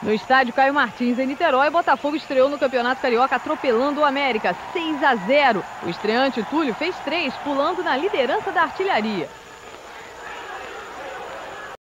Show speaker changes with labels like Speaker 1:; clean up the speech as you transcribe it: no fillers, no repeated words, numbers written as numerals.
Speaker 1: No estádio Caio Martins, em Niterói, Botafogo estreou no Campeonato Carioca atropelando o América, 6-0. O estreante Túlio fez 3, pulando na liderança da artilharia.